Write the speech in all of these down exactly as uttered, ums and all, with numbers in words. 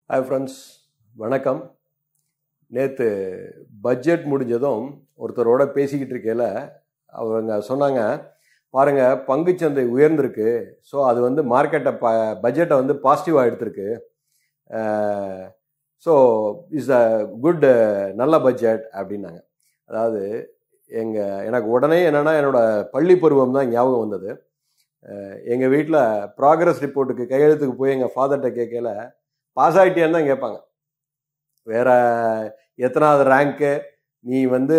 Hi friends, வணக்கம். நேற்று budget முடிஞ்சதும் ஒருத்தரோட பேசிக்கிட்டு இருக்கையில் அவங்க சொன்னாங்க, பாருங்கள் பங்குச்சந்தை உயர்ந்திருக்கு, ஸோ அது வந்து மார்க்கெட்டை ப பட்ஜெட்டை வந்து பாசிட்டிவாக எடுத்திருக்கு, ஸோ இஸ் அ குட் நல்ல பட்ஜெட் அப்படின்னாங்க. அதாவது எங்கள் எனக்கு உடனே என்னென்னா என்னோடய பள்ளி பருவம் தான் ஞாபகம் வந்தது. எங்கள் வீட்டில் ப்ராக்ரஸ் ரிப்போர்ட்டுக்கு கையெழுத்துக்கு போய் எங்கள் ஃபாதர்கிட்ட கேட்கல பாஸ் ஆகிட்டியான்னு தான் கேட்பாங்க. வேற எத்தனாவது ரேங்க்கு, நீ வந்து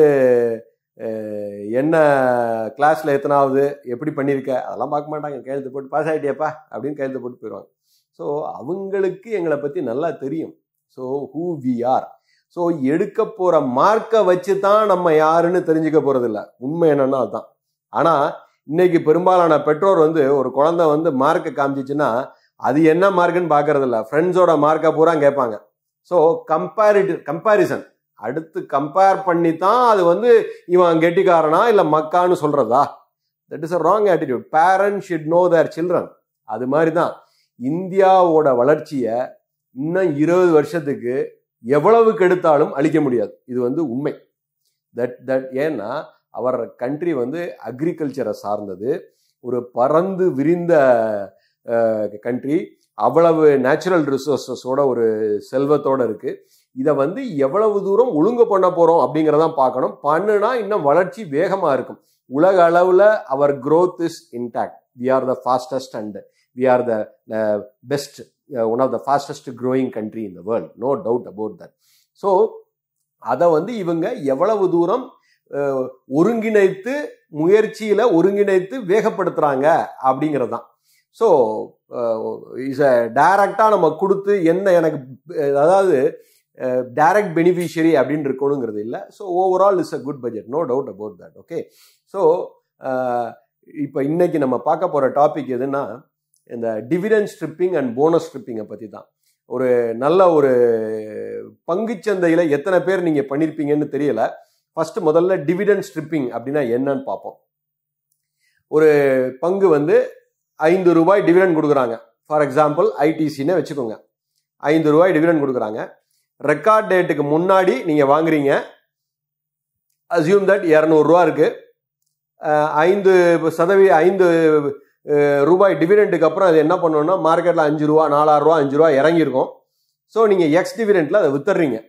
என்ன கிளாஸில் எத்தனாவது, எப்படி பண்ணியிருக்க, அதெல்லாம் பார்க்க மாட்டாங்க. கையெழுத்து போட்டு பாஸ் ஆகிட்டியாப்பா அப்படின்னு கையெழுத்து போட்டு போயிடுவாங்க. ஸோ அவங்களுக்கு எங்களை பற்றி நல்லா தெரியும். So who we are. So எடுக்க போகிற மார்க்கை வச்சு தான் நம்ம யாருன்னு தெரிஞ்சுக்க போகிறதில்ல. உண்மை என்னன்னா அதுதான். ஆனால் இன்னைக்கு பெரும்பாலான பெற்றோர் வந்து ஒரு குழந்தை வந்து மார்க்கை காமிச்சிச்சுன்னா அது என்ன மார்க்குன்னு பார்க்கறதில்ல, ஃப்ரெண்ட்ஸோட மார்க்கை பூரா கேட்பாங்க. ஸோ கம்பேரிட்டிவ் கம்பேரிசன் அடுத்து கம்பேர் பண்ணி தான் அது வந்து இவன் கெட்டிக்காரனா இல்லை மக்கான்னு சொல்றதா? That is a wrong attitude. Parents should know their children. அது மாதிரி தான் இந்தியாவோட வளர்ச்சியை இன்னும் இருபது வருஷத்துக்கு எவ்வளவு கெடுத்தாலும் அழிக்க முடியாது. இது வந்து உண்மை. தட் தட் ஏன்னா அவர் கண்ட்ரி வந்து அக்ரிகல்ச்சரை சார்ந்தது, ஒரு பறந்து விரிந்த கண்ட்ரி, அவ்வளவு நேச்சுரல் ரிசோர்ஸஸோட ஒரு செல்வத்தோட இருக்கு. இதை வந்து எவ்வளவு தூரம் ஒழுங்கு பண்ண போறோம் அப்படிங்கிறதான் பார்க்கணும். பண்ணுனா இன்னும் வளர்ச்சி வேகமா இருக்கும். உலக அளவுல அவர் growth is intact. We are the fastest and we are the uh, best, uh, one of the fastest growing country in the world. No doubt about that. So அதை வந்து இவங்க எவ்வளவு தூரம் ஒருங்கிணைத்து முயற்சியில ஒருங்கிணைத்து வேகப்படுத்துறாங்க அப்படிங்கிறது தான். ஸோ இஸ் அ டைரக்டாக நம்ம கொடுத்து என்ன எனக்கு அதாவது டைரக்ட் பெனிஃபிஷியரி அப்படின்னு இருக்கணுங்கிறது இல்லை. So overall is a good budget, no doubt about that. Okay, so இப்போ இன்னைக்கு நம்ம பார்க்க போகிற டாபிக் எதுன்னா இந்த டிவிடெண்ட் ஸ்ட்ரிப்பிங் அண்ட் போனஸ் ஸ்ட்ரிப்பிங்கை பற்றி தான். ஒரு நல்ல ஒரு பங்குச்சந்தையில் எத்தனை பேர் நீங்கள் பண்ணியிருப்பீங்கன்னு தெரியல. ஃபர்ஸ்ட் முதல்ல டிவிடெண்ட் ஸ்ட்ரிப்பிங் அப்படின்னா என்னன்னு பார்ப்போம். ஒரு பங்கு வந்து ஐந்து ரூபாய் டிவிடெண்ட் கொடுக்குறாங்க. ஃபார் எக்ஸாம்பிள் ஐடிசின்னு வச்சுக்கோங்க. ஐந்து ரூபாய் டிவிடெண்ட் கொடுக்குறாங்க. ரெக்கார்ட் டேட்டுக்கு முன்னாடி நீங்கள் வாங்குறீங்க. அசியூம் தட் இரநூறுவா இருக்கு. ஐந்து சதவீத ஐந்து ரூபாய் டிவிடெண்ட்டுக்கு அப்புறம் அது என்ன பண்ணணும்னா மார்க்கெட்டில் அஞ்சு ரூபா நாலாயிரம் ரூபா அஞ்சு ரூபா இறங்கியிருக்கும். ஸோ நீங்கள் எக்ஸ் டிவிடெண்ட்டில் அதை வித்துடுறீங்க.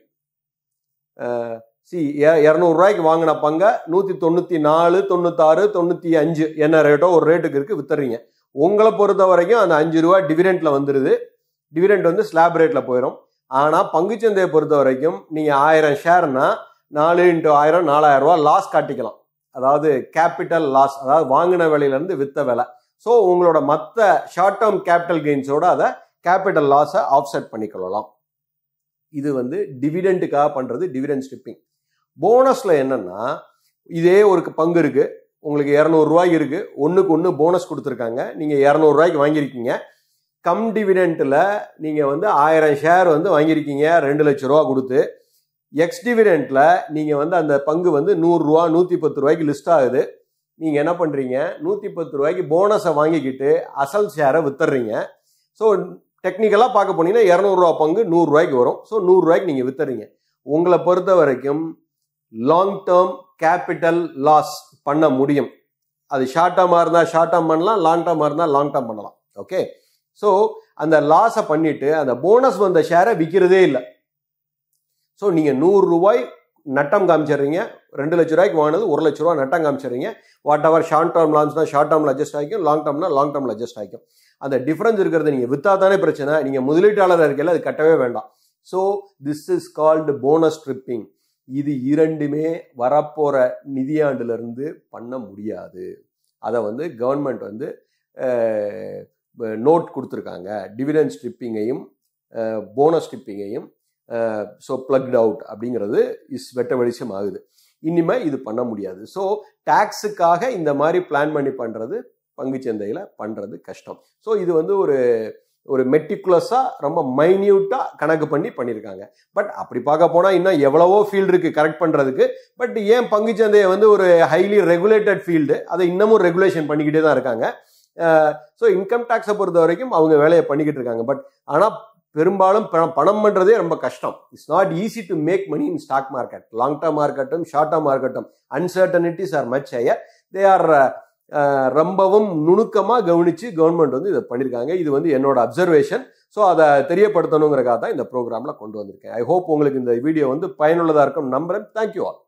சி இரநூறுவாய்க்கு வாங்கின பங்கை நூற்றி தொண்ணூற்றி நாலு தொண்ணூத்தாறு தொண்ணூற்றி அஞ்சு என்ன ரேட்டோ ஒரு ரேட்டுக்கு இருக்குது வித்துடுறீங்க. உங்களை பொறுத்த வரைக்கும் அந்த அஞ்சு ரூபா டிவிடெண்ட்ல வந்துடுது. டிவிடெண்ட் வந்து ஸ்லாப் ரேட்ல போயிடும். ஆனால் பங்குச்சந்தையை பொறுத்த வரைக்கும் நீங்கள் ஆயிரம் ஷேர்னா நாலு இன்ட்டு ஆயிரம் நாலாயிரம் ரூபா லாஸ் காட்டிக்கலாம். அதாவது கேபிட்டல் லாஸ், அதாவது வாங்கின விலையிலேருந்து வித்த விலை. ஸோ உங்களோட மற்ற ஷார்ட் டேர்ம் கேபிட்டல் கெயின்ஸோட அதை கேபிட்டல் லாஸை ஆஃப்செட் பண்ணிக்கொள்ளலாம். இது வந்து டிவிடெண்ட்டுக்காக பண்ணுறது டிவிடெண்ட் ஸ்ட்ரிப்பிங். போனஸ்ல என்னன்னா இதே ஒரு பங்கு இருக்கு, உங்களுக்கு இரநூறுவாய்க்கு இருக்கு, ஒன்றுக்கு ஒன்று போனஸ் கொடுத்துருக்காங்க, நீங்கள் இரநூறுவாய்க்கு வாங்கியிருக்கீங்க. கம் டிவிடெண்ட்டில் நீங்கள் வந்து ஆயிரம் ஷேர் வந்து வாங்கியிருக்கீங்க ரெண்டு லட்ச ரூபா கொடுத்து. எக்ஸ் டிவிடெண்ட்டில் நீங்கள் வந்து அந்த பங்கு வந்து நூறுரூவா நூற்றி பத்து ரூபாய்க்கு லிஸ்ட் ஆகுது. நீங்கள் என்ன பண்ணுறீங்க, நூற்றி பத்து ரூபாய்க்கு போனஸை வாங்கிக்கிட்டு அசல் ஷேரை வித்துடுறீங்க. ஸோ டெக்னிக்கலாக பார்க்க போனீங்கன்னா இரநூறுவா பங்கு நூறுரூவாய்க்கு வரும். ஸோ நூறுரூவாய்க்கு நீங்கள் வித்துறீங்க. உங்களை பொறுத்த வரைக்கும் லாங் டேர்ம் கேபிட்டல் லாஸ் பண்ண முடியும். அது ஷார்ட் டேர்மாக இருந்தால் ஷார்ட் டேர்ம் பண்ணலாம், லாங் டேர்மாக இருந்தால் லாங் டேர்ம் பண்ணலாம். ஓகே, ஸோ அந்த லாஸை பண்ணிட்டு அந்த போனஸ் வந்த ஷேரை விற்கிறதே இல்லை. ஸோ நீங்கள் நூறு ரூபாய் நட்டம் காமிச்சிடுறீங்க. ரெண்டு லட்ச ரூபாய்க்கு வாங்கினது ஒரு லட்ச ரூபா நட்டம் காமிச்சிடுறீங்க. வாட் எவர் ஷார்ட் டேர்ம் லான்ஸ்னா ஷார்ட் டேர்மில் அட்ஜஸ்ட் ஆகிக்கும், லாங் டேர்ம்னா லாங் டேர்மில் அட்ஜஸ்ட் ஆகிக்கும். அந்த டிஃபரன்ஸ் இருக்கிறது நீங்கள் விற்றா தானே பிரச்சனை. நீங்கள் முதலீட்டாளர் இருக்கையில் அது கட்டவே வேண்டாம். So this is called bonus stripping. இது இரண்டுமே வரப்போற நிதியாண்டுல இருந்து பண்ண முடியாது. அதை வந்து கவர்மெண்ட் வந்து நோட் கொடுத்துருக்காங்க. டிவிடெண்ட் ஸ்ட்ரிப்பிங்கையும் போனஸ் ஸ்ட்ரிப்பிங்கையும் ஸோ பிளக்ட் அவுட் அப்படிங்கிறது இஸ் வெட்ட வெளிச்சம் ஆகுது. இனிமே இது பண்ண முடியாது. ஸோ டாக்ஸுக்காக இந்த மாதிரி பிளான் பண்ணி பண்றது பங்குச்சந்தையில பண்றது கஷ்டம். ஸோ இது வந்து ஒரு ஒரு மெட்டிகுலஸா ரொம்ப மைன்யூட்டா கணக்கு பண்ணி பண்ணியிருக்காங்க. பட் அப்படி பார்க்க போனா இன்னும் எவ்வளவோ ஃபீல்டு இருக்கு கரெக்ட் பண்றதுக்கு. பட் ஏன் பங்குச்சந்தையை வந்து ஒரு ஹைலி ரெகுலேட்டட் ஃபீல்டு, அதை இன்னமும் ரெகுலேஷன் பண்ணிக்கிட்டே தான் இருக்காங்க. ஸோ இன்கம் டேக்ஸை பொறுத்த வரைக்கும் அவங்க வேலையை பண்ணிக்கிட்டு இருக்காங்க. பட் ஆனால் பெரும்பாலும் பணம் பண்ணுறதே ரொம்ப கஷ்டம். It's not easy to make money in stock market. Long டேர்மாக இருக்கட்டும், ஷார்ட் டேர்மாக இருக்கட்டும், uncertainties are much higher. They are ரொம்பவும் நுணுக்கமாக கவனித்து கவர்மெண்ட் வந்து இதை பண்ணியிருக்காங்க. இது வந்து என்னோட அப்சர்வேஷன். ஸோ அதை தெரியப்படுத்தணுங்கிறக்காக தான் இந்த ப்ரோக்ராமில் கொண்டு வந்திருக்கேன். ஐ ஹோப் உங்களுக்கு இந்த வீடியோ வந்து பயனுள்ளதாக இருக்கும் நம்புறேன். Thank you all.